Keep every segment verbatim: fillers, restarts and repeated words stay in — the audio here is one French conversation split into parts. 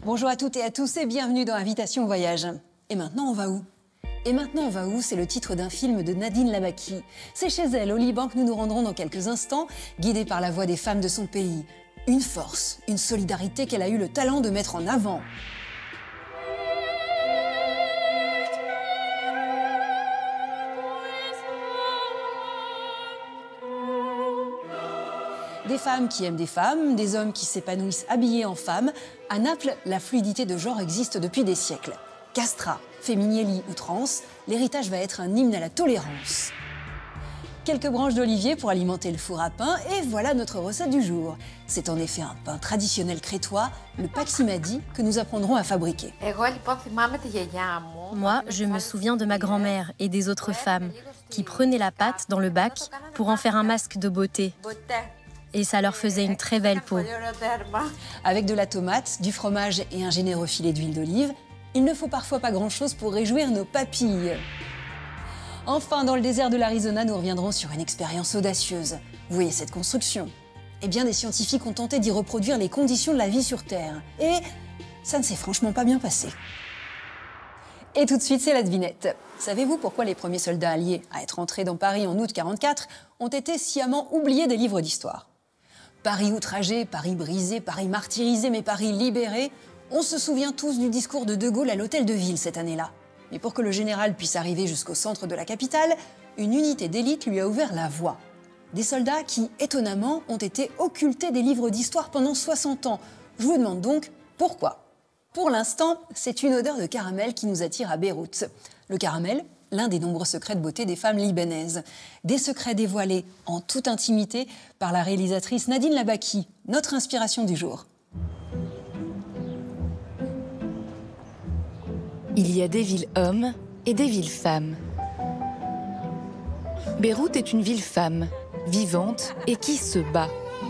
Bonjour à toutes et à tous et bienvenue dans Invitation au voyage. Et maintenant on va où? Et maintenant on va où? C'est le titre d'un film de Nadine Labaki. C'est chez elle, au Liban, que nous nous rendrons dans quelques instants, guidée par la voix des femmes de son pays. Une force, une solidarité qu'elle a eu le talent de mettre en avant. Des femmes qui aiment des femmes, des hommes qui s'épanouissent habillés en femmes. À Naples, la fluidité de genre existe depuis des siècles. Castra, Femminelli ou trans, l'héritage va être un hymne à la tolérance. Quelques branches d'olivier pour alimenter le four à pain, et voilà notre recette du jour. C'est en effet un pain traditionnel crétois, le paksimadi, que nous apprendrons à fabriquer. Moi, je me souviens de ma grand-mère et des autres femmes qui prenaient la pâte dans le bac pour en faire un masque de beauté. Et ça leur faisait une très belle peau. Avec de la tomate, du fromage et un généreux filet d'huile d'olive, il ne faut parfois pas grand-chose pour réjouir nos papilles. Enfin, dans le désert de l'Arizona, nous reviendrons sur une expérience audacieuse. Vous voyez cette construction? Eh bien, des scientifiques ont tenté d'y reproduire les conditions de la vie sur Terre. Et ça ne s'est franchement pas bien passé. Et tout de suite, c'est la devinette. Savez-vous pourquoi les premiers soldats alliés à être entrés dans Paris en août quarante-quatre ont été sciemment oubliés des livres d'histoire? Paris outragé, Paris brisé, Paris martyrisé, mais Paris libéré. On se souvient tous du discours de De Gaulle à l'Hôtel de Ville cette année-là. Mais pour que le général puisse arriver jusqu'au centre de la capitale, une unité d'élite lui a ouvert la voie. Des soldats qui, étonnamment, ont été occultés des livres d'histoire pendant soixante ans. Je vous demande donc pourquoi. Pour l'instant, c'est une odeur de caramel qui nous attire à Beyrouth. Le caramel, l'un des nombreux secrets de beauté des femmes libanaises. Des secrets dévoilés en toute intimité par la réalisatrice Nadine Labaki, notre inspiration du jour. Il y a des villes hommes et des villes femmes. Beyrouth est une ville femme, vivante et qui se bat.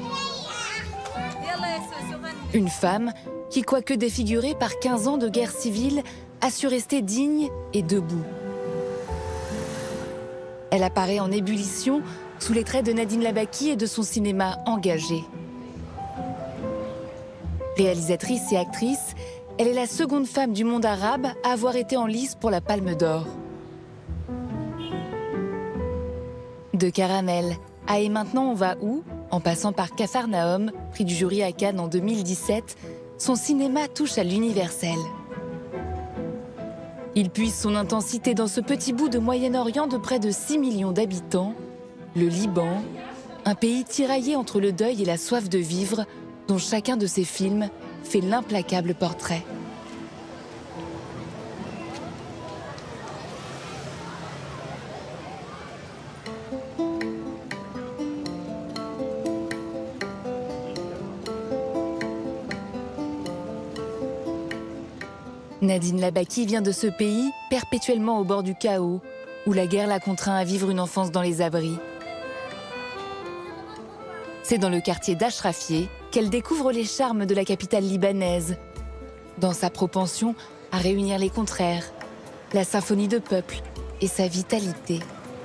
Une femme qui, quoique défigurée par quinze ans de guerre civile, a su rester digne et debout. Elle apparaît en ébullition sous les traits de Nadine Labaki et de son cinéma engagé. Réalisatrice et actrice, elle est la seconde femme du monde arabe à avoir été en lice pour la Palme d'Or. De Caramel à Et maintenant on va où, en passant par Capharnaüm, prix du jury à Cannes en deux mille dix-sept, son cinéma touche à l'universel. Il puise son intensité dans ce petit bout de Moyen-Orient de près de six millions d'habitants, le Liban, un pays tiraillé entre le deuil et la soif de vivre, dont chacun de ses films fait l'implacable portrait. Nadine Labaki vient de ce pays, perpétuellement au bord du chaos, où la guerre l'a contraint à vivre une enfance dans les abris. C'est dans le quartier d'Achrafieh qu'elle découvre les charmes de la capitale libanaise, dans sa propension à réunir les contraires, la symphonie de peuple et sa vitalité.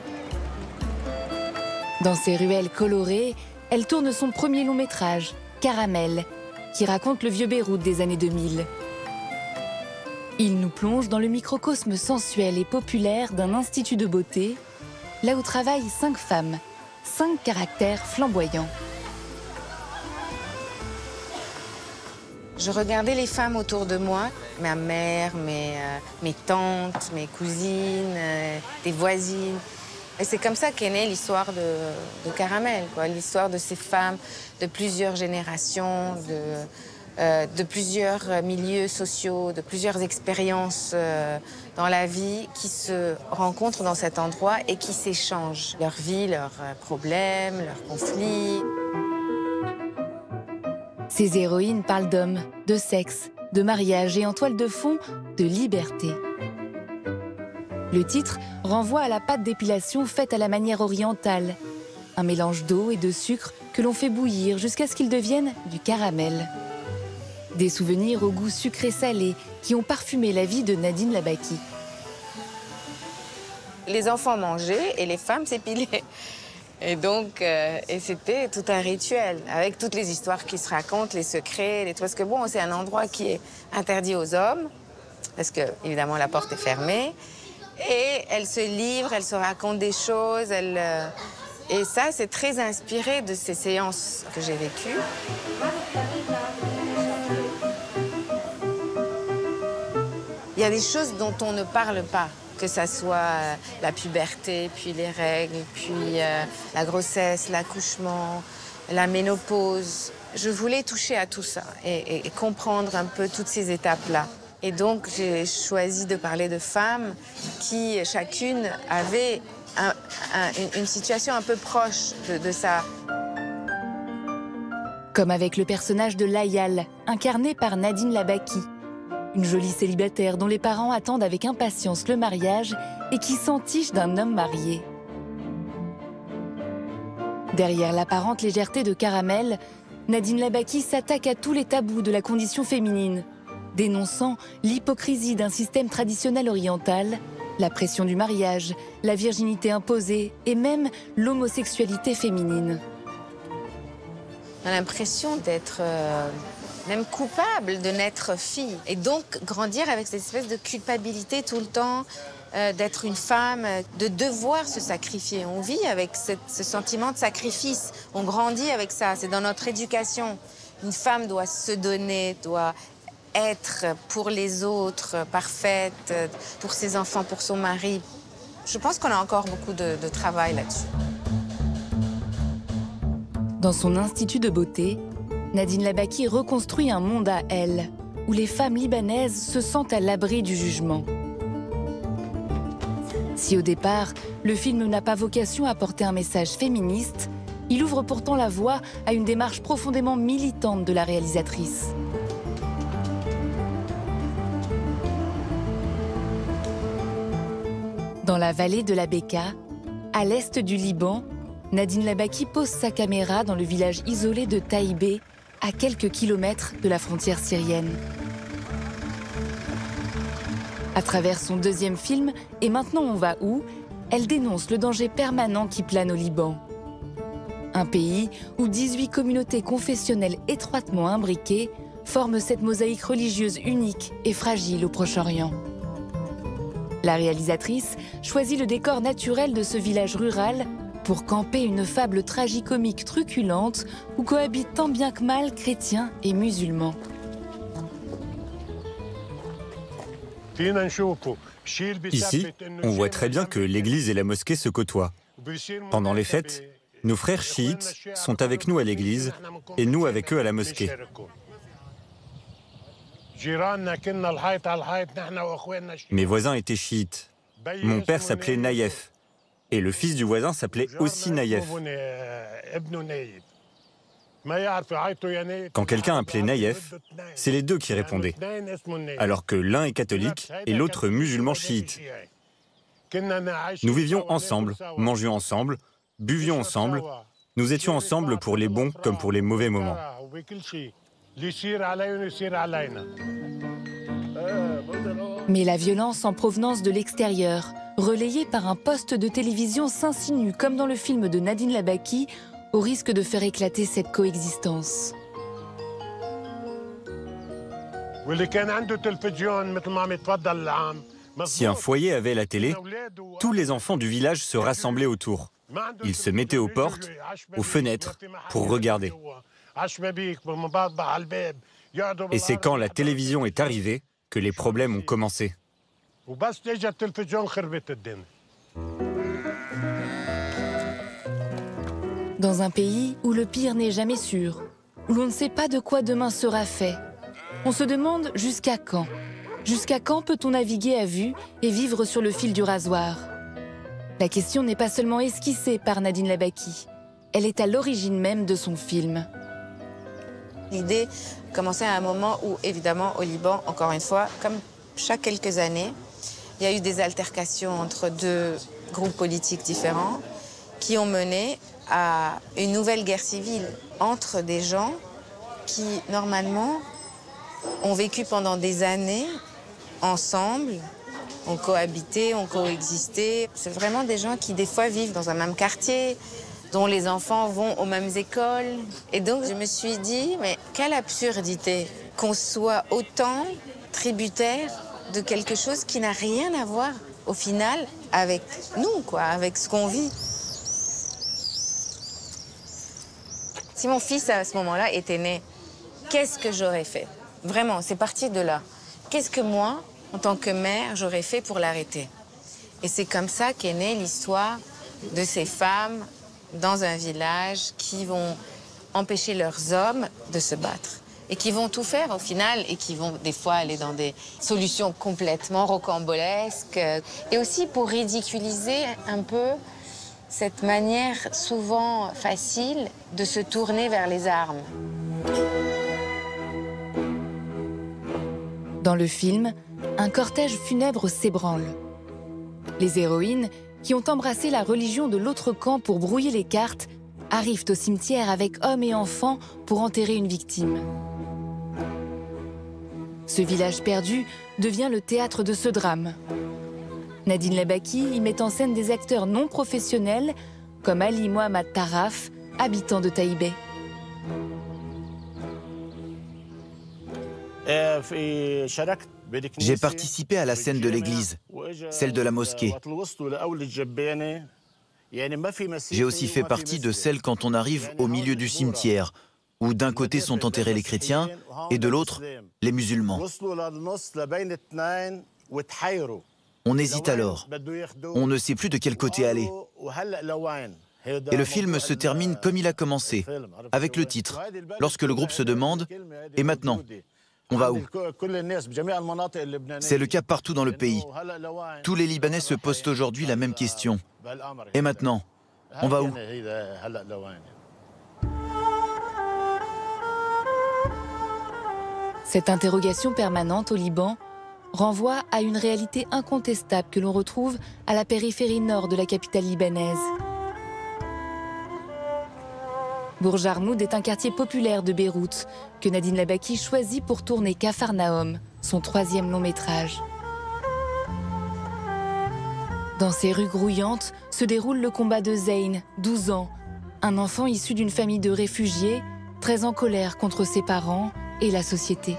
Dans ses ruelles colorées, elle tourne son premier long métrage, Caramel, qui raconte le vieux Beyrouth des années deux mille. Il nous plonge dans le microcosme sensuel et populaire d'un institut de beauté, là où travaillent cinq femmes, cinq caractères flamboyants. Je regardais les femmes autour de moi, ma mère, mes, euh, mes tantes, mes cousines, euh, des voisines. Et c'est comme ça qu'est née l'histoire de, de Caramel, quoi. L'histoire de ces femmes de plusieurs générations, de... Euh, de plusieurs milieux sociaux, de plusieurs expériences euh, dans la vie qui se rencontrent dans cet endroit et qui s'échangent leur vie, leurs problèmes, leurs conflits. Ces héroïnes parlent d'hommes, de sexe, de mariage et en toile de fond, de liberté. Le titre renvoie à la pâte d'épilation faite à la manière orientale, un mélange d'eau et de sucre que l'on fait bouillir jusqu'à ce qu'il devienne du caramel. Des souvenirs au goût sucré-salé qui ont parfumé la vie de Nadine Labaki. Les enfants mangeaient et les femmes s'épilaient. Et donc, euh, et c'était tout un rituel, avec toutes les histoires qui se racontent, les secrets, les... parce que bon, c'est un endroit qui est interdit aux hommes, parce que, évidemment, la porte est fermée. Et elle se livre, elle se raconte des choses, elle... Euh... Et ça, c'est très inspiré de ces séances que j'ai vécues. Il y a des choses dont on ne parle pas, que ça soit la puberté, puis les règles, puis euh, la grossesse, l'accouchement, la ménopause. Je voulais toucher à tout ça et, et, et comprendre un peu toutes ces étapes-là. Et donc, j'ai choisi de parler de femmes qui, chacune, avaient un, un, une, une situation un peu proche de, de ça. Comme avec le personnage de Layal, incarné par Nadine Labaki. Une jolie célibataire dont les parents attendent avec impatience le mariage et qui s'entiche d'un homme marié. Derrière l'apparente légèreté de Caramel, Nadine Labaki s'attaque à tous les tabous de la condition féminine, dénonçant l'hypocrisie d'un système traditionnel oriental, la pression du mariage, la virginité imposée et même l'homosexualité féminine. On a l'impression d'être euh, même coupable de naître fille et donc grandir avec cette espèce de culpabilité tout le temps, euh, d'être une femme, de devoir se sacrifier. On vit avec cette, ce sentiment de sacrifice, on grandit avec ça, c'est dans notre éducation. Une femme doit se donner, doit être pour les autres, parfaite, pour ses enfants, pour son mari. Je pense qu'on a encore beaucoup de, de travail là-dessus. Dans son institut de beauté, Nadine Labaki reconstruit un monde à elle, où les femmes libanaises se sentent à l'abri du jugement. Si au départ, le film n'a pas vocation à porter un message féministe, il ouvre pourtant la voie à une démarche profondément militante de la réalisatrice. Dans la vallée de la Bekaa, à l'est du Liban, Nadine Labaki pose sa caméra dans le village isolé de Taïbé, à quelques kilomètres de la frontière syrienne. À travers son deuxième film, Et maintenant on va où?, elle dénonce le danger permanent qui plane au Liban. Un pays où dix-huit communautés confessionnelles étroitement imbriquées forment cette mosaïque religieuse unique et fragile au Proche-Orient. La réalisatrice choisit le décor naturel de ce village rural pour camper une fable tragicomique truculente où cohabitent tant bien que mal chrétiens et musulmans. Ici, on voit très bien que l'église et la mosquée se côtoient. Pendant les fêtes, nos frères chiites sont avec nous à l'église et nous avec eux à la mosquée. Mes voisins étaient chiites. Mon père s'appelait Naïef. Et le fils du voisin s'appelait aussi Naïef. Quand quelqu'un appelait Naïef, c'est les deux qui répondaient, alors que l'un est catholique et l'autre musulman chiite. Nous vivions ensemble, mangions ensemble, buvions ensemble, nous étions ensemble pour les bons comme pour les mauvais moments. Mais la violence en provenance de l'extérieur, relayée par un poste de télévision, s'insinue, comme dans le film de Nadine Labaki, au risque de faire éclater cette coexistence. Si un foyer avait la télé, tous les enfants du village se rassemblaient autour. Ils se mettaient aux portes, aux fenêtres, pour regarder. Et c'est quand la télévision est arrivée que les problèmes ont commencé. Dans un pays où le pire n'est jamais sûr, où l'on ne sait pas de quoi demain sera fait, on se demande jusqu'à quand. Jusqu'à quand peut-on naviguer à vue et vivre sur le fil du rasoir? La question n'est pas seulement esquissée par Nadine Labaki, elle est à l'origine même de son film. L'idée commençait à un moment où, évidemment, au Liban, encore une fois, comme chaque quelques années, il y a eu des altercations entre deux groupes politiques différents qui ont mené à une nouvelle guerre civile entre des gens qui, normalement, ont vécu pendant des années ensemble, ont cohabité, ont coexisté. C'est vraiment des gens qui, des fois, vivent dans un même quartier, dont les enfants vont aux mêmes écoles. Et donc je me suis dit, mais quelle absurdité qu'on soit autant tributaire de quelque chose qui n'a rien à voir au final avec nous, quoi, avec ce qu'on vit. Si mon fils à ce moment-là était né, qu'est-ce que j'aurais fait? Vraiment, c'est parti de là. Qu'est-ce que moi, en tant que mère, j'aurais fait pour l'arrêter? Et c'est comme ça qu'est née l'histoire de ces femmes dans un village qui vont empêcher leurs hommes de se battre et qui vont tout faire au final et qui vont des fois aller dans des solutions complètement rocambolesques et aussi pour ridiculiser un peu cette manière souvent facile de se tourner vers les armes. Dans le film, un cortège funèbre s'ébranle. Les héroïnes, qui ont embrassé la religion de l'autre camp pour brouiller les cartes, arrivent au cimetière avec hommes et enfants pour enterrer une victime. Ce village perdu devient le théâtre de ce drame. Nadine Labaki y met en scène des acteurs non professionnels comme Ali Mohamed Taraf, habitant de Taïbé. J'ai participé à la scène de l'église, celle de la mosquée. J'ai aussi fait partie de celle quand on arrive au milieu du cimetière, où d'un côté sont enterrés les chrétiens et de l'autre, les musulmans. On hésite alors. On ne sait plus de quel côté aller. Et le film se termine comme il a commencé, avec le titre, lorsque le groupe se demande « Et maintenant ? On va où ?» C'est le cas partout dans le pays. Tous les Libanais se posent aujourd'hui la même question. Et maintenant, on va où? Cette interrogation permanente au Liban renvoie à une réalité incontestable que l'on retrouve à la périphérie nord de la capitale libanaise. Bourj Armoud est un quartier populaire de Beyrouth que Nadine Labaki choisit pour tourner Capharnaüm, son troisième long métrage. Dans ces rues grouillantes se déroule le combat de Zeyn, douze ans, un enfant issu d'une famille de réfugiés, très en colère contre ses parents et la société.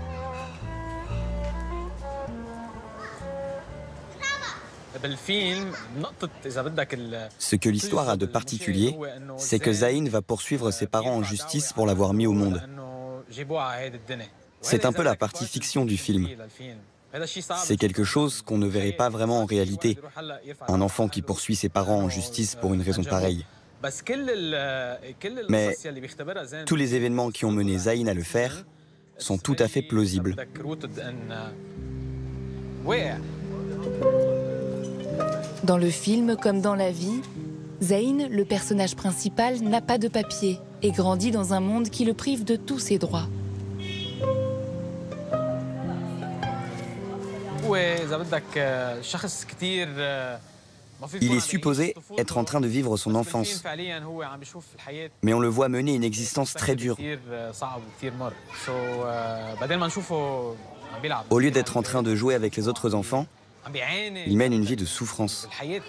Ce que l'histoire a de particulier, c'est que Zeyn va poursuivre ses parents en justice pour l'avoir mis au monde. C'est un peu la partie fiction du film. C'est quelque chose qu'on ne verrait pas vraiment en réalité. Un enfant qui poursuit ses parents en justice pour une raison pareille. Mais tous les événements qui ont mené Zeyn à le faire sont tout à fait plausibles. Dans le film comme dans la vie, Zeyn, le personnage principal, n'a pas de papier et grandit dans un monde qui le prive de tous ses droits. Il est supposé être en train de vivre son enfance, mais on le voit mener une existence très dure. Au lieu d'être en train de jouer avec les autres enfants, il mène une vie de souffrance.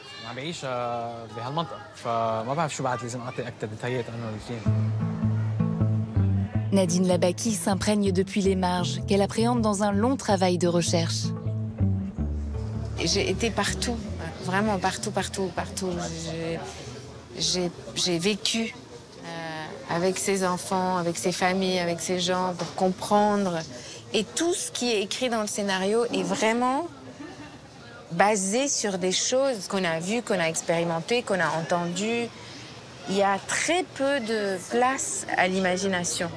Nadine Labaki s'imprègne depuis les marges, qu'elle appréhende dans un long travail de recherche. J'ai été partout, vraiment partout, partout, partout. J'ai vécu euh, avec ces enfants, avec ces familles, avec ces gens, pour comprendre. Et tout ce qui est écrit dans le scénario est vraiment basé sur des choses qu'on a vues, qu'on a expérimentées, qu'on a entendues. Il y a très peu de place à l'imagination.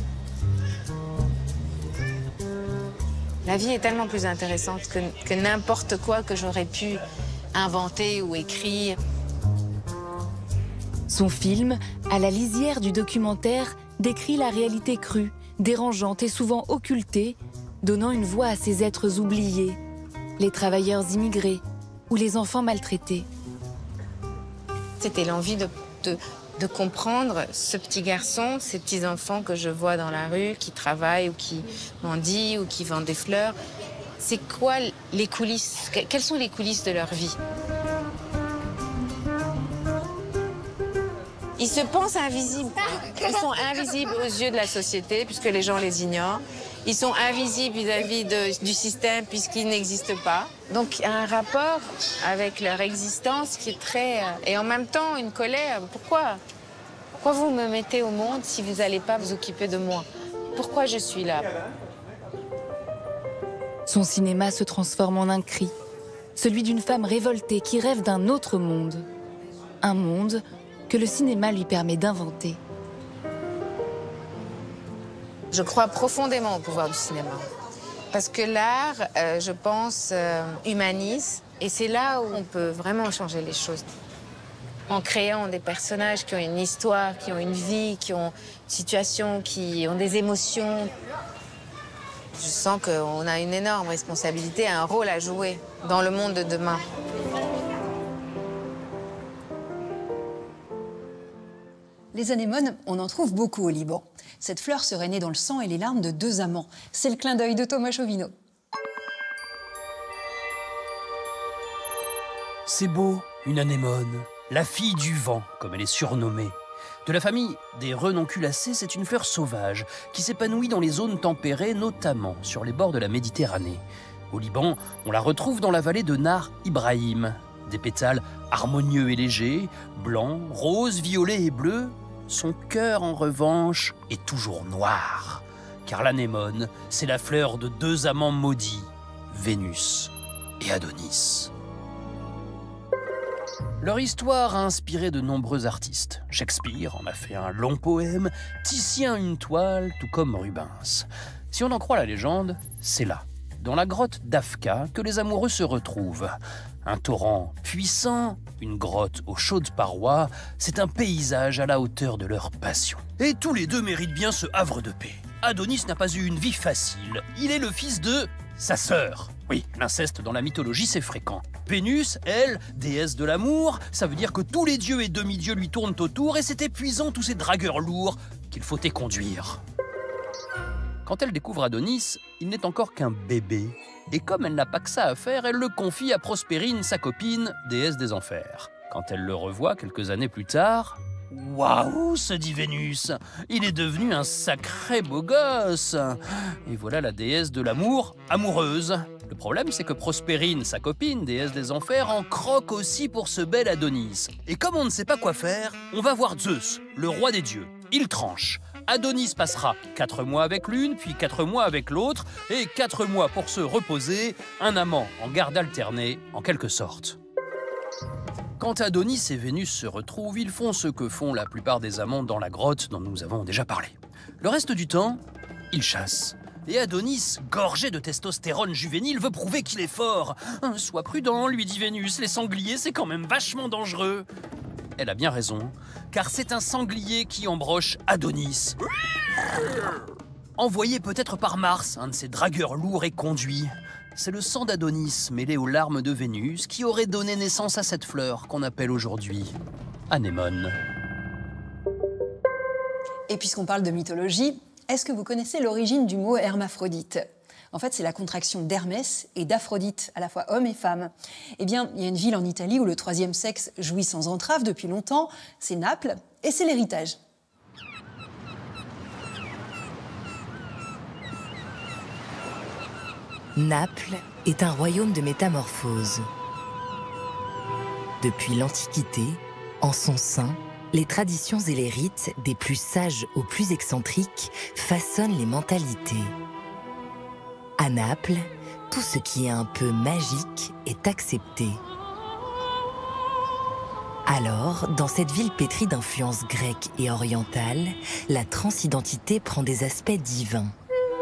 La vie est tellement plus intéressante que, que n'importe quoi que j'aurais pu inventer ou écrire. Son film, à la lisière du documentaire, décrit la réalité crue, dérangeante et souvent occultée, donnant une voix à ces êtres oubliés, les travailleurs immigrés ou les enfants maltraités. C'était l'envie de, de, de comprendre ce petit garçon, ces petits enfants que je vois dans la rue, qui travaillent ou qui mendient ou qui vendent des fleurs. C'est quoi les coulisses? Quelles sont les coulisses de leur vie? Ils se pensent invisibles. Ils sont invisibles aux yeux de la société, puisque les gens les ignorent. Ils sont invisibles vis-à-vis de- du système, puisqu'ils n'existent pas. Donc, il y a un rapport avec leur existence qui est très... Et en même temps, une colère. Pourquoi? Pourquoi vous me mettez au monde si vous n'allez pas vous occuper de moi? Pourquoi je suis là? Son cinéma se transforme en un cri, celui d'une femme révoltée qui rêve d'un autre monde. Un monde que le cinéma lui permet d'inventer. Je crois profondément au pouvoir du cinéma. Parce que l'art, euh, je pense, euh, humanise. Et c'est là où on peut vraiment changer les choses. En créant des personnages qui ont une histoire, qui ont une vie, qui ont une situation, qui ont des émotions. Je sens qu'on a une énorme responsabilité, un rôle à jouer dans le monde de demain. Les anémones, on en trouve beaucoup au Liban. Cette fleur serait née dans le sang et les larmes de deux amants. C'est le clin d'œil de Thomas Chauvineau. C'est beau, une anémone, la fille du vent, comme elle est surnommée. De la famille des renonculacées, c'est une fleur sauvage qui s'épanouit dans les zones tempérées, notamment sur les bords de la Méditerranée. Au Liban, on la retrouve dans la vallée de Nar Ibrahim. Des pétales harmonieux et légers, blancs, roses, violets et bleus. Son cœur, en revanche, est toujours noir. Car l'anémone, c'est la fleur de deux amants maudits, Vénus et Adonis. Leur histoire a inspiré de nombreux artistes. Shakespeare en a fait un long poème, Titien une toile, tout comme Rubens. Si on en croit la légende, c'est là, dans la grotte d'Afka, que les amoureux se retrouvent. Un torrent puissant, une grotte aux chaudes parois, c'est un paysage à la hauteur de leur passion. Et tous les deux méritent bien ce havre de paix. Adonis n'a pas eu une vie facile. Il est le fils de sa sœur. Oui, l'inceste dans la mythologie, c'est fréquent. Vénus, elle, déesse de l'amour, ça veut dire que tous les dieux et demi-dieux lui tournent autour et c'est épuisant tous ces dragueurs lourds qu'il faut éconduire. Quand elle découvre Adonis, il n'est encore qu'un bébé. Et comme elle n'a pas que ça à faire, elle le confie à Prospérine, sa copine, déesse des enfers. Quand elle le revoit quelques années plus tard... Waouh, se dit Vénus, il est devenu un sacré beau gosse. Et voilà la déesse de l'amour, amoureuse. Le problème, c'est que Prospérine, sa copine, déesse des enfers, en croque aussi pour ce bel Adonis. Et comme on ne sait pas quoi faire, on va voir Zeus, le roi des dieux. Il tranche. Adonis passera quatre mois avec l'une, puis quatre mois avec l'autre, et quatre mois pour se reposer, un amant en garde alternée, en quelque sorte. Quand Adonis et Vénus se retrouvent, ils font ce que font la plupart des amants dans la grotte dont nous avons déjà parlé. Le reste du temps, ils chassent. Et Adonis, gorgé de testostérone juvénile, veut prouver qu'il est fort. « Sois prudent, lui dit Vénus, les sangliers, c'est quand même vachement dangereux. » Elle a bien raison, car c'est un sanglier qui embroche Adonis. Envoyé peut-être par Mars, un de ces dragueurs lourds et conduits. C'est le sang d'Adonis mêlé aux larmes de Vénus qui aurait donné naissance à cette fleur qu'on appelle aujourd'hui anémone. Et puisqu'on parle de mythologie, est-ce que vous connaissez l'origine du mot hermaphrodite ? En fait, c'est la contraction d'Hermès et d'Aphrodite, à la fois homme et femme. Eh bien, il y a une ville en Italie où le troisième sexe jouit sans entrave depuis longtemps, c'est Naples, et c'est l'héritage. Naples est un royaume de métamorphose. Depuis l'Antiquité, en son sein, les traditions et les rites, des plus sages aux plus excentriques, façonnent les mentalités. À Naples, tout ce qui est un peu magique est accepté. Alors, dans cette ville pétrie d'influences grecques et orientales, la transidentité prend des aspects divins.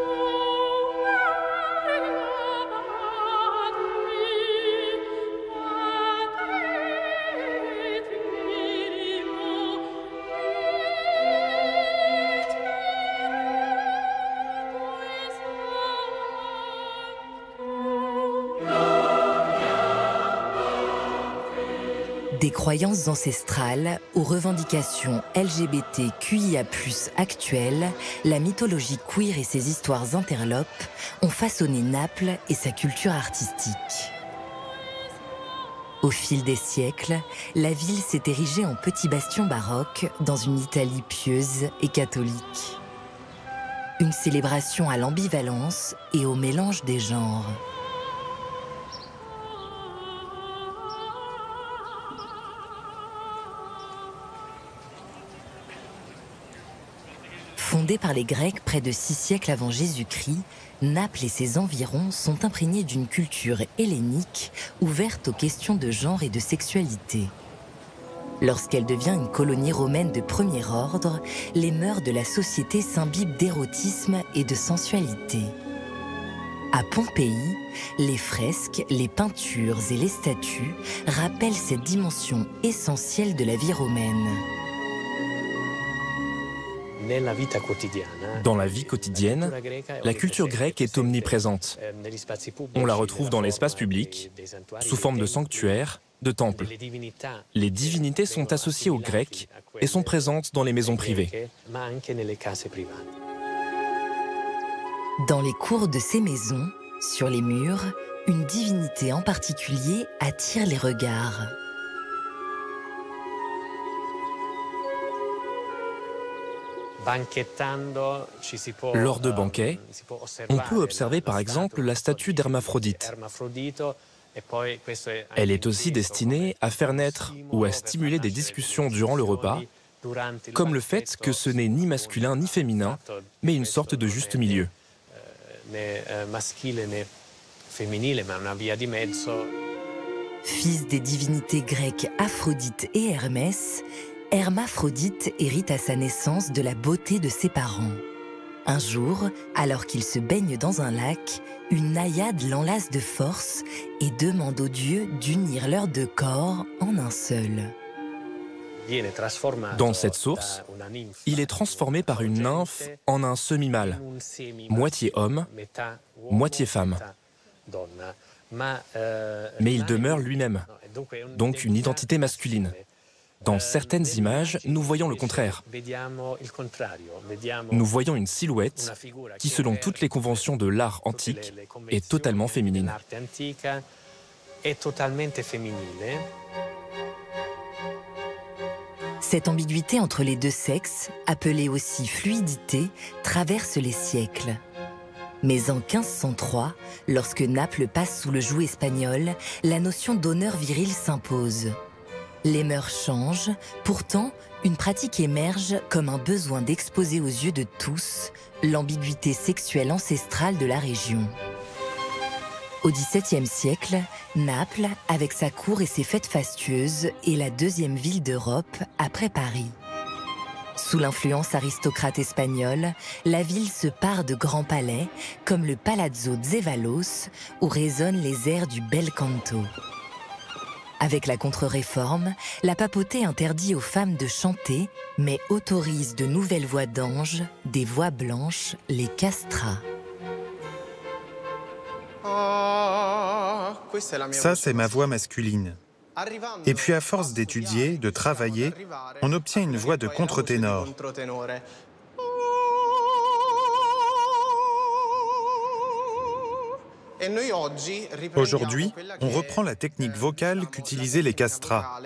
Des croyances ancestrales aux revendications L G B T Q I A plus, actuelles, la mythologie queer et ses histoires interlopes ont façonné Naples et sa culture artistique. Au fil des siècles, la ville s'est érigée en petit bastion baroque dans une Italie pieuse et catholique. Une célébration à l'ambivalence et au mélange des genres. Fondée par les Grecs près de six siècles avant Jésus-Christ, Naples et ses environs sont imprégnés d'une culture hellénique ouverte aux questions de genre et de sexualité. Lorsqu'elle devient une colonie romaine de premier ordre, les mœurs de la société s'imbibent d'érotisme et de sensualité. À Pompéi, les fresques, les peintures et les statues rappellent cette dimension essentielle de la vie romaine. Dans la vie quotidienne, la culture grecque est omniprésente. On la retrouve dans l'espace public, sous forme de sanctuaires, de temples. Les divinités sont associées aux Grecs et sont présentes dans les maisons privées. Dans les cours de ces maisons, sur les murs, une divinité en particulier attire les regards. Lors de banquets, on peut observer par exemple la statue d'Hermaphrodite. Elle est aussi destinée à faire naître ou à stimuler des discussions durant le repas, comme le fait que ce n'est ni masculin ni féminin, mais une sorte de juste milieu. Fils des divinités grecques Aphrodite et Hermès, Hermaphrodite hérite à sa naissance de la beauté de ses parents. Un jour, alors qu'il se baigne dans un lac, une naïade l'enlace de force et demande aux dieux d'unir leurs deux corps en un seul. Dans cette source, il est transformé par une nymphe en un semi-mâle, moitié homme, moitié femme. Mais il demeure lui-même, donc une identité masculine. Dans certaines images, nous voyons le contraire. Nous voyons une silhouette qui, selon toutes les conventions de l'art antique, est totalement féminine. Cette ambiguïté entre les deux sexes, appelée aussi fluidité, traverse les siècles. Mais en quinze cent trois, lorsque Naples passe sous le joug espagnol, la notion d'honneur viril s'impose. Les mœurs changent, pourtant, une pratique émerge comme un besoin d'exposer aux yeux de tous l'ambiguïté sexuelle ancestrale de la région. Au dix-septième siècle, Naples, avec sa cour et ses fêtes fastueuses, est la deuxième ville d'Europe après Paris. Sous l'influence aristocrate espagnole, la ville se pare de grands palais, comme le Palazzo Zevallos, où résonnent les airs du bel canto. Avec la contre-réforme, la papauté interdit aux femmes de chanter, mais autorise de nouvelles voix d'anges, des voix blanches, les castrats. Ça, c'est ma voix masculine. Et puis, à force d'étudier, de travailler, on obtient une voix de contre-ténor. Aujourd'hui, on reprend la technique vocale qu'utilisaient les castrats.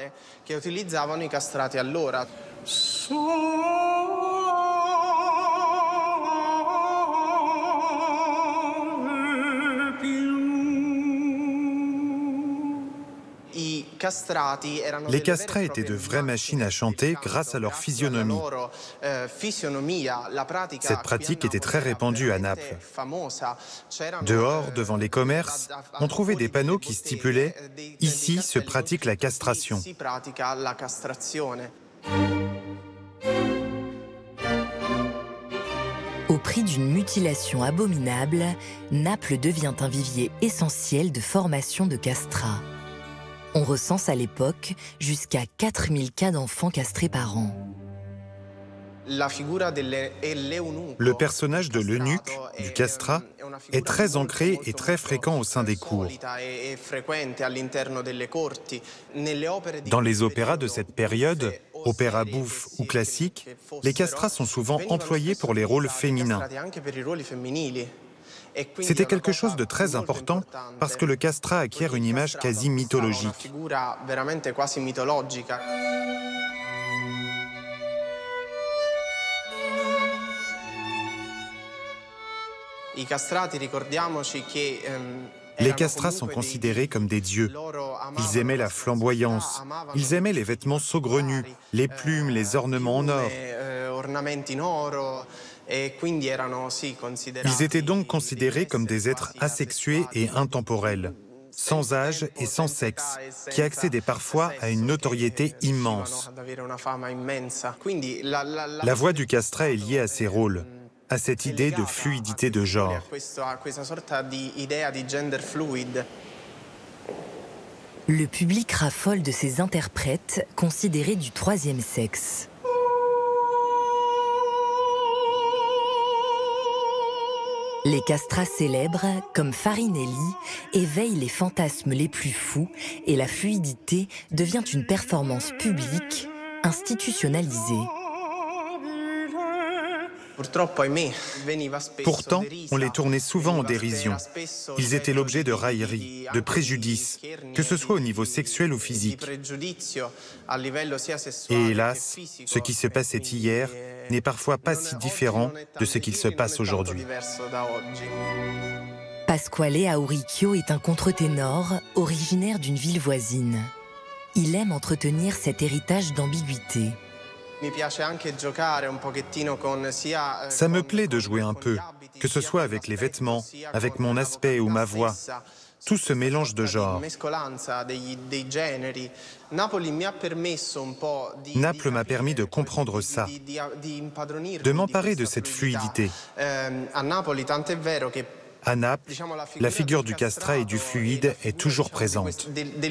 Les castrats étaient de vraies machines à chanter grâce à leur physionomie. Cette pratique était très répandue à Naples. Dehors, devant les commerces, on trouvait des panneaux qui stipulaient « Ici se pratique la castration ». Au prix d'une mutilation abominable, Naples devient un vivier essentiel de formation de castrats. On recense à l'époque jusqu'à quatre mille cas d'enfants castrés par an. Le personnage de l'eunuque, du castrat, est très ancré et très fréquent au sein des cours. Dans les opéras de cette période, opéra bouffe ou classique, les castrats sont souvent employés pour les rôles féminins. C'était quelque chose de très important parce que le castrat acquiert une image quasi mythologique. Les castrats sont considérés comme des dieux. Ils aimaient la flamboyance, ils aimaient les vêtements saugrenus, les plumes, les ornements en or. Ils étaient donc considérés comme des êtres asexués et intemporels, sans âge et sans sexe, qui accédaient parfois à une notoriété immense. La voix du castrat est liée à ces rôles, à cette idée de fluidité de genre. Le public raffole de ces interprètes considérés du troisième sexe. Les castrats célèbres, comme Farinelli, éveillent les fantasmes les plus fous et la fluidité devient une performance publique, institutionnalisée. Pourtant, on les tournait souvent en dérision. Ils étaient l'objet de railleries, de préjudices, que ce soit au niveau sexuel ou physique. Et hélas, ce qui se passait hier n'est parfois pas si différent de ce qu'il se passe aujourd'hui. Pasquale Auricchio est un contre-ténor originaire d'une ville voisine. Il aime entretenir cet héritage d'ambiguïté. Ça me plaît de jouer un peu, que ce soit avec les vêtements, avec mon aspect ou ma voix. Tout ce mélange de genres. Naples m'a permis de comprendre ça, de m'emparer de cette fluidité. À Naples, la figure du castrat et du fluide est toujours présente.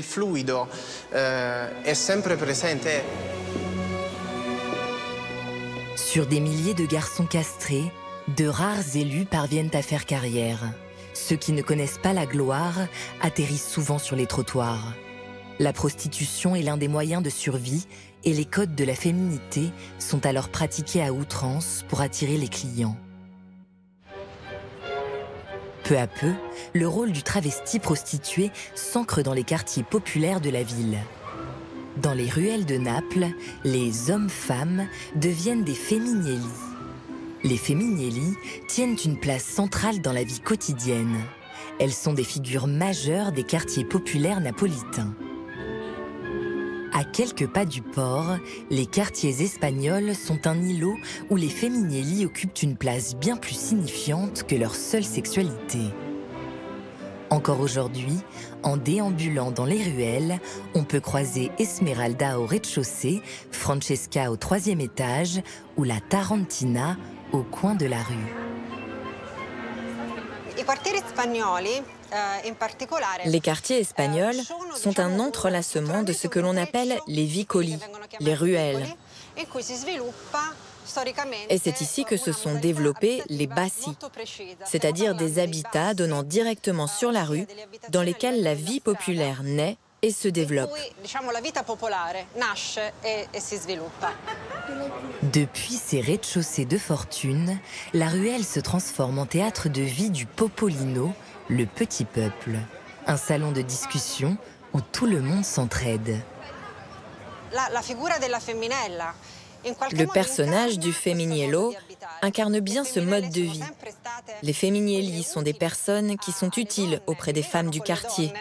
Sur des milliers de garçons castrés, de rares élus parviennent à faire carrière. Ceux qui ne connaissent pas la gloire atterrissent souvent sur les trottoirs. La prostitution est l'un des moyens de survie et les codes de la féminité sont alors pratiqués à outrance pour attirer les clients. Peu à peu, le rôle du travesti prostitué s'ancre dans les quartiers populaires de la ville. Dans les ruelles de Naples, les hommes-femmes deviennent des femminelli. Les femminelli tiennent une place centrale dans la vie quotidienne. Elles sont des figures majeures des quartiers populaires napolitains. À quelques pas du port, les quartiers espagnols sont un îlot où les femminelli occupent une place bien plus signifiante que leur seule sexualité. Encore aujourd'hui, en déambulant dans les ruelles, on peut croiser Esmeralda au rez-de-chaussée, Francesca au troisième étage ou la Tarantina au coin de la rue. Les quartiers espagnols sont un entrelacement de ce que l'on appelle les vicoli, les ruelles. Et c'est ici que se sont développés les bassi, c'est-à-dire des habitats donnant directement sur la rue, dans lesquels la vie populaire naît et se développe. Depuis ces rez-de-chaussée de fortune, la ruelle se transforme en théâtre de vie du popolino, le petit peuple. Un salon de discussion où tout le monde s'entraide. Le personnage du femminillo incarne bien ce mode de vie. Les femminelli sont des personnes qui sont utiles auprès des femmes du quartier,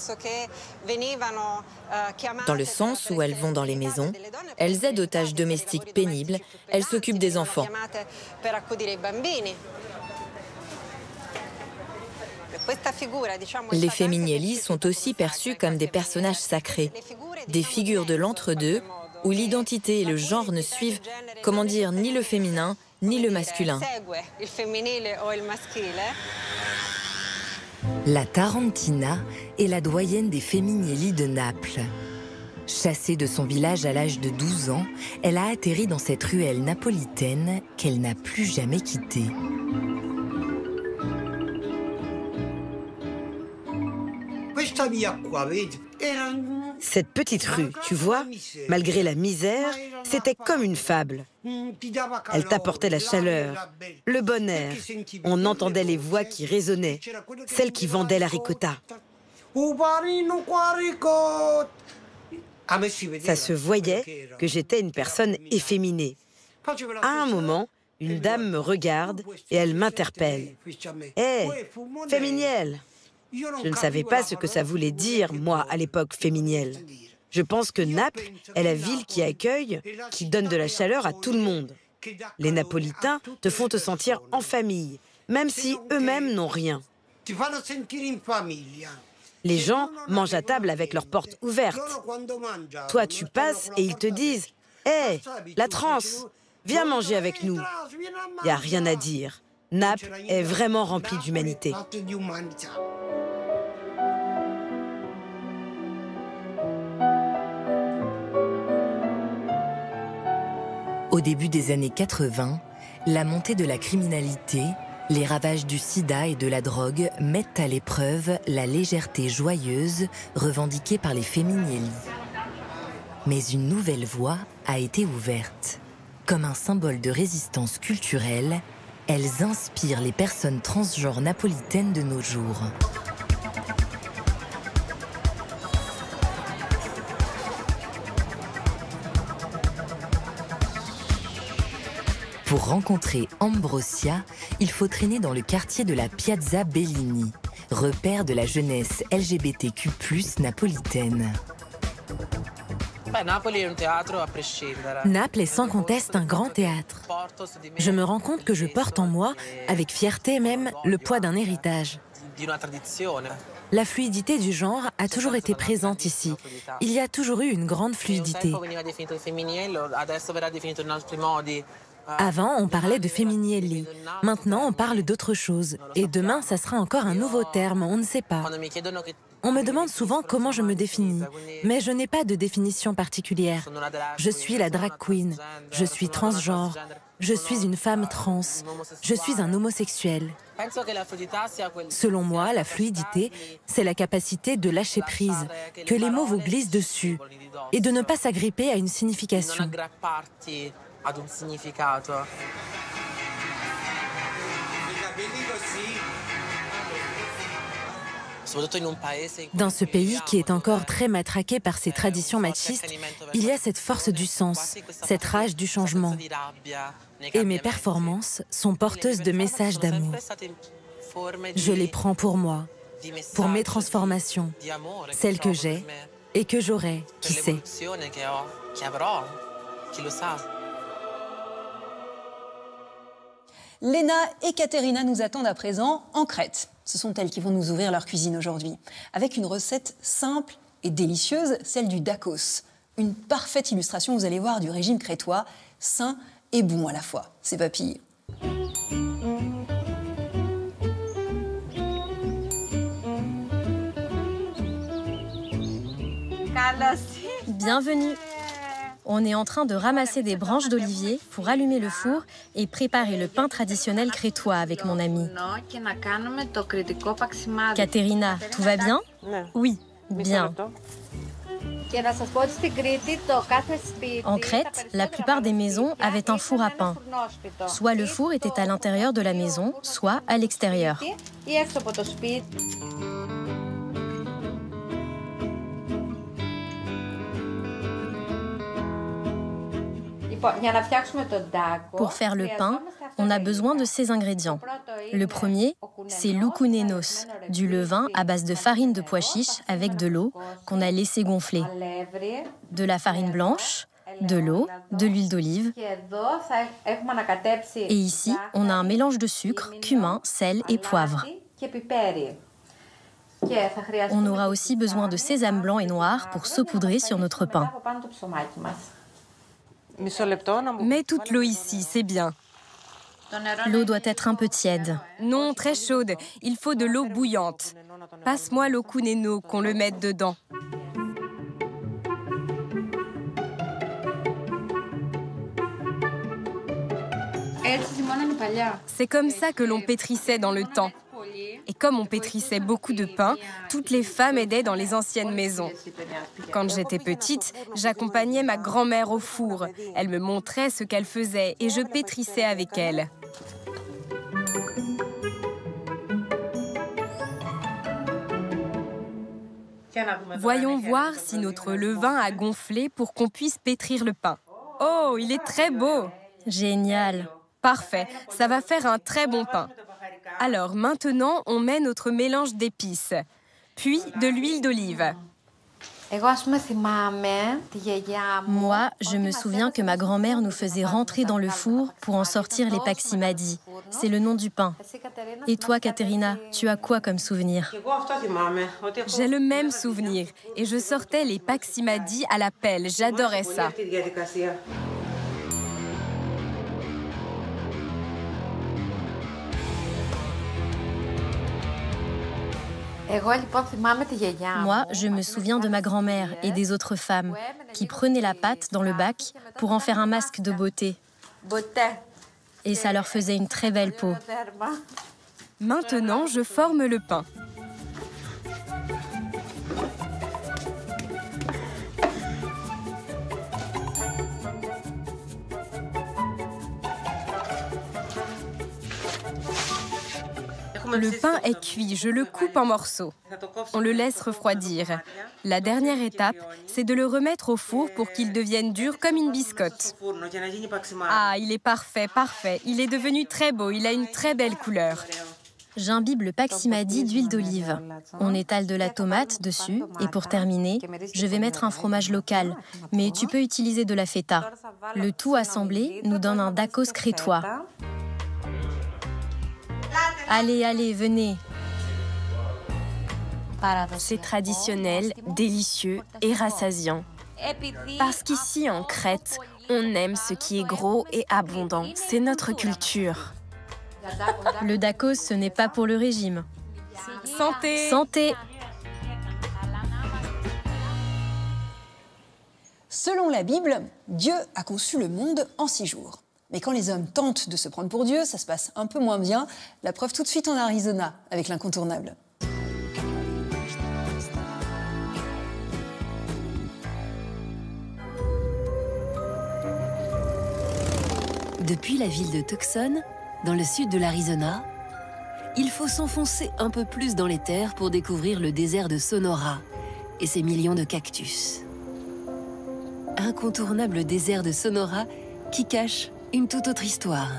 dans le sens où elles vont dans les maisons, elles aident aux tâches domestiques pénibles, elles s'occupent des enfants. Les femminelli sont aussi perçus comme des personnages sacrés, des figures de l'entre-deux, où l'identité et le genre ne suivent, comment dire, ni le féminin, ni le masculin. La Tarantina est la doyenne des femminelli de Naples. Chassée de son village à l'âge de douze ans, elle a atterri dans cette ruelle napolitaine qu'elle n'a plus jamais quittée. Cette petite rue, tu vois, malgré la misère, c'était comme une fable. Elle t'apportait la chaleur, le bon air. On entendait les voix qui résonnaient, celles qui vendaient la ricotta. Ça se voyait que j'étais une personne efféminée. À un moment, une dame me regarde et elle m'interpelle. « Hé, hey, féminiel !» Je ne savais pas ce que ça voulait dire, moi, à l'époque, féminiel. Je pense que Naples est la ville qui accueille, qui donne de la chaleur à tout le monde. Les Napolitains te font te sentir en famille, même si eux-mêmes n'ont rien. Les gens mangent à table avec leurs portes ouvertes. Toi, tu passes et ils te disent « Hé, hey, la trans, viens manger avec nous !» Il n'y a rien à dire. Naples est vraiment rempli d'humanité. Au début des années quatre-vingt, la montée de la criminalité, les ravages du sida et de la drogue mettent à l'épreuve la légèreté joyeuse revendiquée par les Femminelli. Mais une nouvelle voie a été ouverte. Comme un symbole de résistance culturelle, elles inspirent les personnes transgenres napolitaines de nos jours. Pour rencontrer Ambrosia, il faut traîner dans le quartier de la Piazza Bellini, repère de la jeunesse L G B T Q plus, napolitaine. Naples est sans conteste un grand théâtre. Je me rends compte que je porte en moi, avec fierté même, le poids d'un héritage. La fluidité du genre a toujours été présente ici. Il y a toujours eu une grande fluidité. Avant, on parlait de femminelli. Maintenant, on parle d'autre chose. Et demain, ça sera encore un nouveau terme, on ne sait pas. On me demande souvent comment je me définis, mais je n'ai pas de définition particulière. Je suis la drag queen, je suis transgenre, je suis une femme trans, je suis un homosexuel. Selon moi, la fluidité, c'est la capacité de lâcher prise, que les mots vous glissent dessus, et de ne pas s'agripper à une signification. Dans ce pays qui est encore très matraqué par ses traditions machistes, il y a cette force du sens, cette rage du changement. Et mes performances sont porteuses de messages d'amour. Je les prends pour moi, pour mes transformations, celles que j'ai et que j'aurai, qui sait. Lena et Caterina nous attendent à présent en Crète. Ce sont elles qui vont nous ouvrir leur cuisine aujourd'hui, avec une recette simple et délicieuse, celle du dakos. Une parfaite illustration, vous allez voir, du régime crétois, sain et bon à la fois. C'est papilles. Bienvenue. On est en train de ramasser des branches d'olivier pour allumer le four et préparer le pain traditionnel crétois avec mon amie. Caterina, tout va bien? Oui, bien. En Crète, la plupart des maisons avaient un four à pain. Soit le four était à l'intérieur de la maison, soit à l'extérieur. Pour faire le pain, on a besoin de ces ingrédients. Le premier, c'est loukounennos, du levain à base de farine de pois chiches avec de l'eau qu'on a laissé gonfler, de la farine blanche, de l'eau, de l'huile d'olive. Et ici, on a un mélange de sucre, cumin, sel et poivre. On aura aussi besoin de sésame blanc et noir pour saupoudrer sur notre pain. Mets toute l'eau ici, c'est bien. L'eau doit être un peu tiède. Non, très chaude. Il faut de l'eau bouillante. Passe-moi l'okuneno, qu'on le mette dedans. C'est comme ça que l'on pétrissait dans le temps. Et comme on pétrissait beaucoup de pain, toutes les femmes aidaient dans les anciennes maisons. Quand j'étais petite, j'accompagnais ma grand-mère au four. Elle me montrait ce qu'elle faisait et je pétrissais avec elle. Voyons voir si notre levain a gonflé pour qu'on puisse pétrir le pain. Oh, il est très beau! Génial! Parfait, ça va faire un très bon pain. Alors maintenant, on met notre mélange d'épices, puis de l'huile d'olive. Moi, je me souviens que ma grand-mère nous faisait rentrer dans le four pour en sortir les paksimadi. C'est le nom du pain. Et toi, Katerina, tu as quoi comme souvenir? J'ai le même souvenir. Et je sortais les paksimadi à la pelle. J'adorais ça. Moi, je me souviens de ma grand-mère et des autres femmes qui prenaient la pâte dans le bac pour en faire un masque de beauté. Et ça leur faisait une très belle peau. Maintenant, je forme le pain. Le pain est cuit, je le coupe en morceaux. On le laisse refroidir. La dernière étape, c'est de le remettre au four pour qu'il devienne dur comme une biscotte. Ah, il est parfait, parfait. Il est devenu très beau, il a une très belle couleur. J'imbibe le paksimadi d'huile d'olive. On étale de la tomate dessus et pour terminer, je vais mettre un fromage local, mais tu peux utiliser de la feta. Le tout assemblé nous donne un dacos crétois. Allez, allez, venez. C'est traditionnel, délicieux et rassasiant. Parce qu'ici, en Crète, on aime ce qui est gros et abondant. C'est notre culture. Le dacos, ce n'est pas pour le régime. Santé! Santé! Selon la Bible, Dieu a conçu le monde en six jours. Mais quand les hommes tentent de se prendre pour Dieu, ça se passe un peu moins bien. La preuve tout de suite en Arizona, avec l'incontournable. Depuis la ville de Tucson, dans le sud de l'Arizona, il faut s'enfoncer un peu plus dans les terres pour découvrir le désert de Sonora et ses millions de cactus. Incontournable désert de Sonora qui cache une toute autre histoire.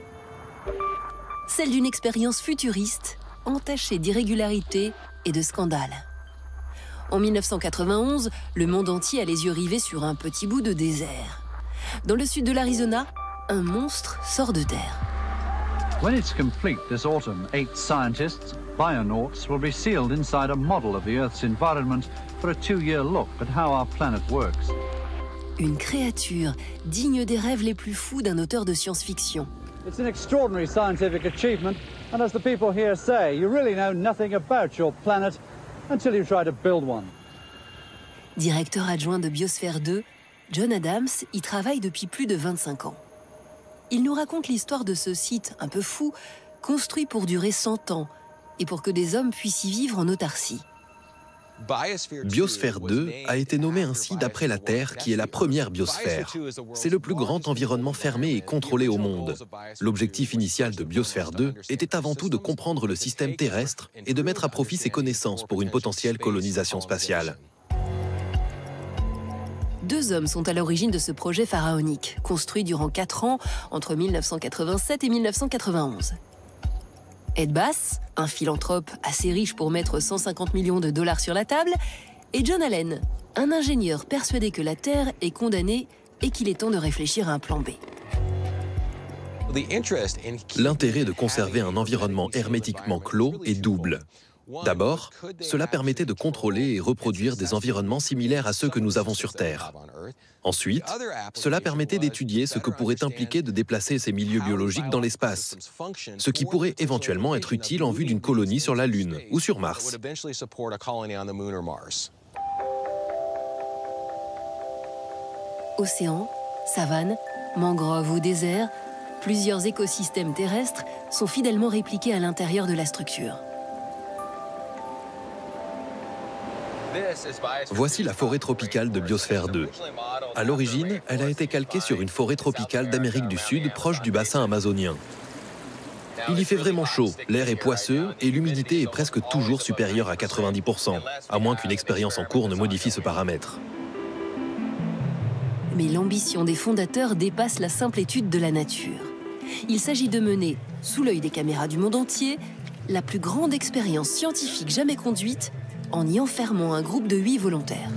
Celle d'une expérience futuriste, entachée d'irrégularités et de scandales. En mille neuf cent quatre-vingt-onze, le monde entier a les yeux rivés sur un petit bout de désert. Dans le sud de l'Arizona, un monstre sort de terre. When it's complete this autumn, eight scientists, bionauts, will be sealed inside a model of the Earth's environment for a two-year look at how our planet works. Une créature digne des rêves les plus fous d'un auteur de science-fiction. It's an extraordinary scientific achievement, and as the people here say, you really know nothing about your planet until you try to build one. Directeur adjoint de Biosphère deux, John Adams y travaille depuis plus de vingt-cinq ans. Il nous raconte l'histoire de ce site un peu fou, construit pour durer cent ans et pour que des hommes puissent y vivre en autarcie. Biosphère deux a été nommé ainsi d'après la Terre, qui est la première biosphère. C'est le plus grand environnement fermé et contrôlé au monde. L'objectif initial de Biosphère deux était avant tout de comprendre le système terrestre et de mettre à profit ses connaissances pour une potentielle colonisation spatiale. Deux hommes sont à l'origine de ce projet pharaonique, construit durant quatre ans, entre mille neuf cent quatre-vingt-sept et mille neuf cent quatre-vingt-onze. Ed Bass, un philanthrope assez riche pour mettre cent cinquante millions de dollars sur la table, et John Allen, un ingénieur persuadé que la Terre est condamnée et qu'il est temps de réfléchir à un plan B. L'intérêt de conserver un environnement hermétiquement clos est double. D'abord, cela permettait de contrôler et reproduire des environnements similaires à ceux que nous avons sur Terre. Ensuite, cela permettait d'étudier ce que pourrait impliquer de déplacer ces milieux biologiques dans l'espace, ce qui pourrait éventuellement être utile en vue d'une colonie sur la Lune ou sur Mars. Océans, savanes, mangroves ou déserts, plusieurs écosystèmes terrestres sont fidèlement répliqués à l'intérieur de la structure. Voici la forêt tropicale de Biosphère deux. À l'origine, elle a été calquée sur une forêt tropicale d'Amérique du Sud, proche du bassin amazonien. Il y fait vraiment chaud, l'air est poisseux et l'humidité est presque toujours supérieure à quatre-vingt-dix pour cent, à moins qu'une expérience en cours ne modifie ce paramètre. Mais l'ambition des fondateurs dépasse la simple étude de la nature. Il s'agit de mener, sous l'œil des caméras du monde entier, la plus grande expérience scientifique jamais conduite en y enfermant un groupe de huit volontaires.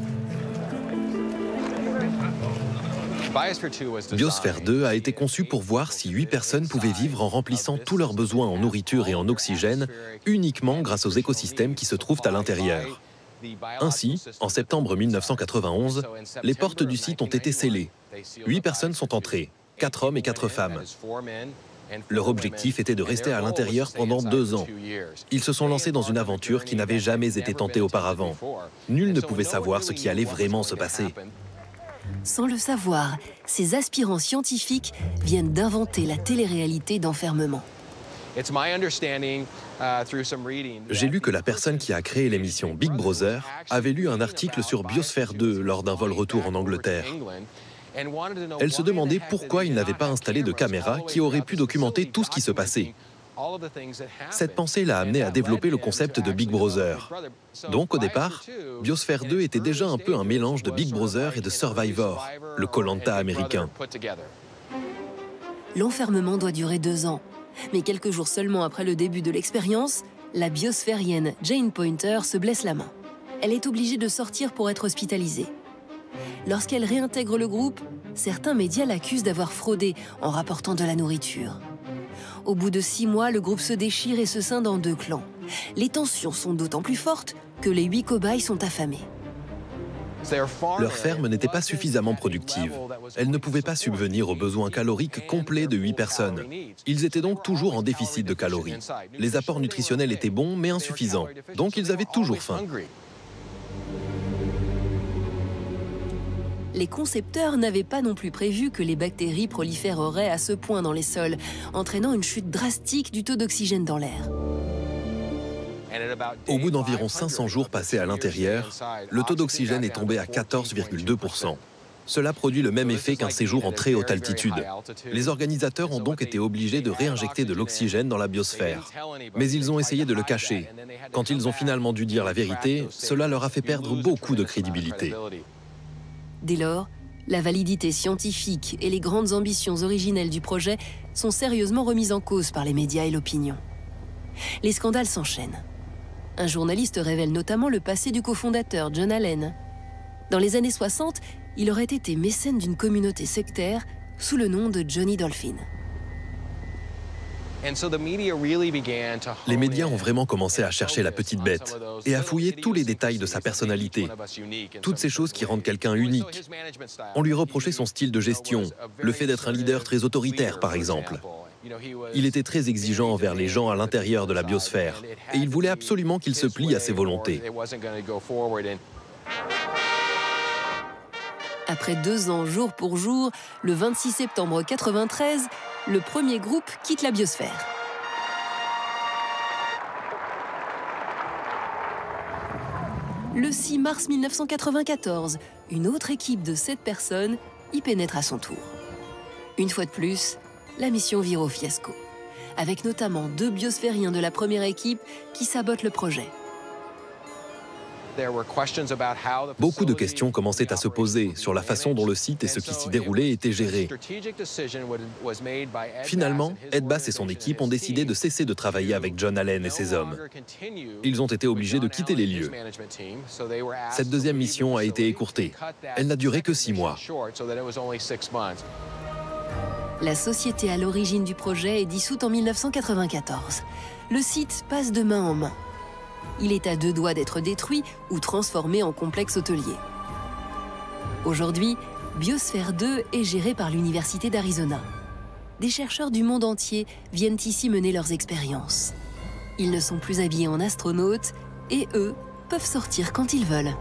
Biosphère deux a été conçu pour voir si huit personnes pouvaient vivre en remplissant tous leurs besoins en nourriture et en oxygène uniquement grâce aux écosystèmes qui se trouvent à l'intérieur. Ainsi, en septembre mille neuf cent quatre-vingt-onze, les portes du site ont été scellées. Huit personnes sont entrées, quatre hommes et quatre femmes. Leur objectif était de rester à l'intérieur pendant deux ans. Ils se sont lancés dans une aventure qui n'avait jamais été tentée auparavant. Nul ne pouvait savoir ce qui allait vraiment se passer. Sans le savoir, ces aspirants scientifiques viennent d'inventer la télé-réalité d'enfermement. J'ai lu que la personne qui a créé l'émission Big Brother avait lu un article sur Biosphère deux lors d'un vol retour en Angleterre. Elle se demandait pourquoi il n'avait pas installé de caméra qui aurait pu documenter tout ce qui se passait. Cette pensée l'a amené à développer le concept de Big Brother. Donc au départ, Biosphère deux était déjà un peu un mélange de Big Brother et de Survivor, le Koh-Lanta américain. L'enfermement doit durer deux ans. Mais quelques jours seulement après le début de l'expérience, la biosphérienne Jane Pointer se blesse la main. Elle est obligée de sortir pour être hospitalisée. Lorsqu'elle réintègre le groupe, certains médias l'accusent d'avoir fraudé en rapportant de la nourriture. Au bout de six mois, le groupe se déchire et se scinde en deux clans. Les tensions sont d'autant plus fortes que les huit cobayes sont affamés. Leur ferme n'était pas suffisamment productive. Elle ne pouvait pas subvenir aux besoins caloriques complets de huit personnes. Ils étaient donc toujours en déficit de calories. Les apports nutritionnels étaient bons, mais insuffisants. Donc ils avaient toujours faim. Les concepteurs n'avaient pas non plus prévu que les bactéries proliféreraient à ce point dans les sols, entraînant une chute drastique du taux d'oxygène dans l'air. Au bout d'environ cinq cents jours passés à l'intérieur, le taux d'oxygène est tombé à quatorze virgule deux pour cent. Cela produit le même effet qu'un séjour en très haute altitude. Les organisateurs ont donc été obligés de réinjecter de l'oxygène dans la biosphère. Mais ils ont essayé de le cacher. Quand ils ont finalement dû dire la vérité, cela leur a fait perdre beaucoup de crédibilité. Dès lors, la validité scientifique et les grandes ambitions originelles du projet sont sérieusement remises en cause par les médias et l'opinion. Les scandales s'enchaînent. Un journaliste révèle notamment le passé du cofondateur John Allen. Dans les années soixante, il aurait été mécène d'une communauté sectaire sous le nom de Johnny Dolphin. Les médias ont vraiment commencé à chercher la petite bête et à fouiller tous les détails de sa personnalité. Toutes ces choses qui rendent quelqu'un unique. On lui reprochait son style de gestion, le fait d'être un leader très autoritaire par exemple. Il était très exigeant envers les gens à l'intérieur de la biosphère et il voulait absolument qu'ils se plient à ses volontés. Après deux ans jour pour jour, le vingt-six septembre quatre-vingt-treize, le premier groupe quitte la biosphère. Le six mars mille neuf cent quatre-vingt-quatorze, une autre équipe de sept personnes y pénètre à son tour. Une fois de plus, la mission vire au fiasco, avec notamment deux biosphériens de la première équipe qui sabotent le projet. Beaucoup de questions commençaient à se poser sur la façon dont le site et ce qui s'y déroulait étaient gérés. Finalement, Ed Bass et son équipe ont décidé de cesser de travailler avec John Allen et ses hommes. Ils ont été obligés de quitter les lieux. Cette deuxième mission a été écourtée. Elle n'a duré que six mois. La société à l'origine du projet est dissoute en mille neuf cent quatre-vingt-quatorze. Le site passe de main en main. Il est à deux doigts d'être détruit ou transformé en complexe hôtelier. Aujourd'hui, Biosphère deux est géré par l'Université d'Arizona. Des chercheurs du monde entier viennent ici mener leurs expériences. Ils ne sont plus habillés en astronautes et eux peuvent sortir quand ils veulent.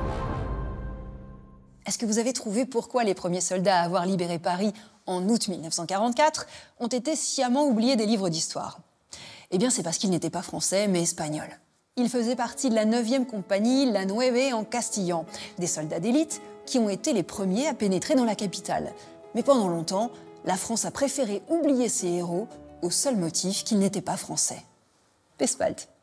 Est-ce que vous avez trouvé pourquoi les premiers soldats à avoir libéré Paris en août mille neuf cent quarante-quatre ont été sciemment oubliés des livres d'histoire? Eh bien, c'est parce qu'ils n'étaient pas français, mais espagnols. Ils faisaient partie de la neuvième compagnie, la Nueve en castillan, des soldats d'élite qui ont été les premiers à pénétrer dans la capitale. Mais pendant longtemps, la France a préféré oublier ses héros au seul motif qu'ils n'étaient pas français. Bis bald.